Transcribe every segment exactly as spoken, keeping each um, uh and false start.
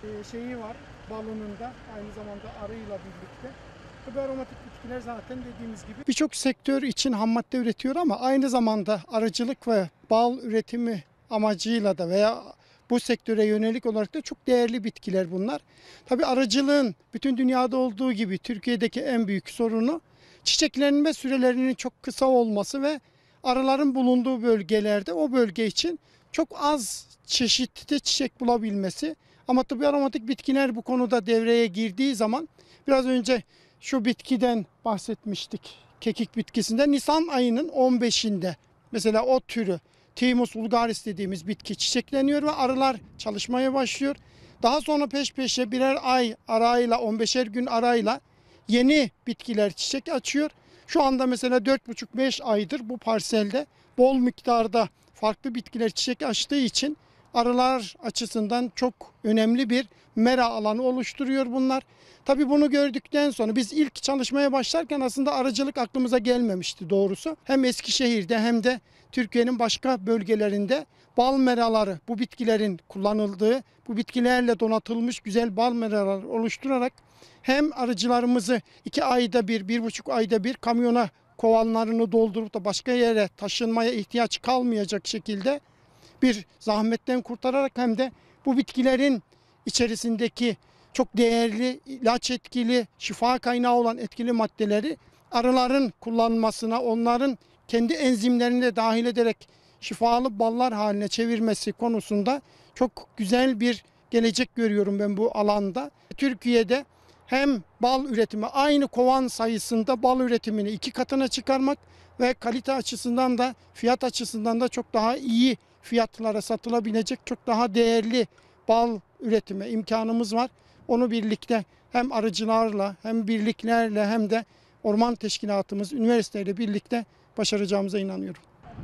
e, şeyi var balının da aynı zamanda arıyla birlikte. Bu aromatik bitkiler zaten dediğimiz gibi birçok sektör için ham madde üretiyor ama aynı zamanda arıcılık ve bal üretimi amacıyla da veya bu sektöre yönelik olarak da çok değerli bitkiler bunlar. Tabii arıcılığın bütün dünyada olduğu gibi Türkiye'deki en büyük sorunu çiçeklenme sürelerinin çok kısa olması ve arıların bulunduğu bölgelerde o bölge için çok az çeşitli çiçek bulabilmesi. Ama tabii aromatik bitkiler bu konuda devreye girdiği zaman biraz önce şu bitkiden bahsetmiştik. Kekik bitkisinden Nisan ayının on beşinde mesela o türü Thymus vulgaris dediğimiz bitki çiçekleniyor ve arılar çalışmaya başlıyor. Daha sonra peş peşe birer ay arayla on beşer gün arayla yeni bitkiler çiçek açıyor. Şu anda mesela dört buçuk beş aydır bu parselde bol miktarda farklı bitkiler çiçek açtığı için arılar açısından çok önemli bir mera alanı oluşturuyor bunlar. Tabii bunu gördükten sonra biz ilk çalışmaya başlarken aslında arıcılık aklımıza gelmemişti doğrusu. Hem Eskişehir'de hem de Türkiye'nin başka bölgelerinde bal meraları, bu bitkilerin kullanıldığı, bu bitkilerle donatılmış güzel bal meraları oluşturarak hem arıcılarımızı iki ayda bir, bir buçuk ayda bir kamyona kovanlarını doldurup da başka yere taşınmaya ihtiyaç kalmayacak şekilde bir zahmetten kurtararak hem de bu bitkilerin içerisindeki çok değerli, ilaç etkili, şifa kaynağı olan etkili maddeleri arıların kullanmasına, onların kendi enzimlerini de dahil ederek şifalı ballar haline çevirmesi konusunda çok güzel bir gelecek görüyorum ben bu alanda. Türkiye'de hem bal üretimi aynı kovan sayısında bal üretimini iki katına çıkarmak ve kalite açısından da fiyat açısından da çok daha iyi fiyatlara satılabilecek çok daha değerli bal üretimi imkanımız var. Onu birlikte hem arıcılarla hem birliklerle hem de orman teşkilatımız, üniversiteyle birlikte başaracağımıza inanıyorum.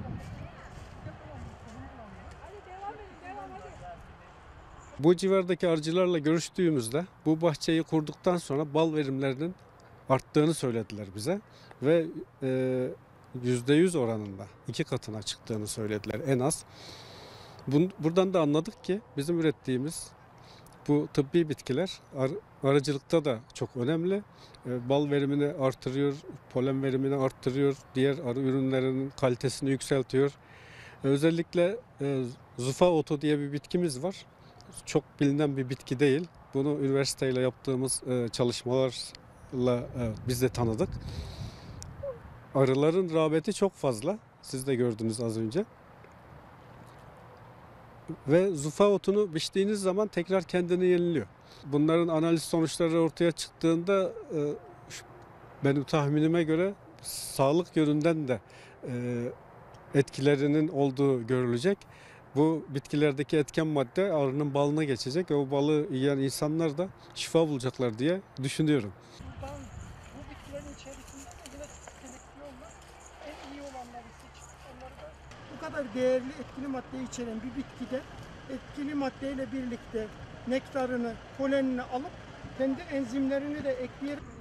Bu civardaki arıcılarla görüştüğümüzde bu bahçeyi kurduktan sonra bal verimlerinin arttığını söylediler bize ve e, yüzde yüz oranında iki katına çıktığını söylediler en az. Buradan da anladık ki bizim ürettiğimiz bu tıbbi bitkiler ar arıcılıkta da çok önemli. E, bal verimini artırıyor, polen verimini arttırıyor, diğer arı ürünlerinin kalitesini yükseltiyor. E, özellikle e, zufa otu diye bir bitkimiz var. Çok bilinen bir bitki değil. Bunu üniversiteyle yaptığımız e, çalışmalarla e, biz de tanıdık. Arıların rağbeti çok fazla. Siz de gördünüz az önce. Ve zufa otunu biçtiğiniz zaman tekrar kendini yeniliyor. Bunların analiz sonuçları ortaya çıktığında e, benim tahminime göre sağlık yönünden de e, etkilerinin olduğu görülecek. Bu bitkilerdeki etken madde arının balına geçecek ve o balı yiyen insanlar da şifa bulacaklar diye düşünüyorum. buradan bu bitkilerin içerisinde de yine selektli yollar en iyi olanları seçip onları da bu kadar değerli etkili madde içeren bir bitkide etkili maddeyle birlikte nektarını, polenini alıp kendi enzimlerini de ekleyerek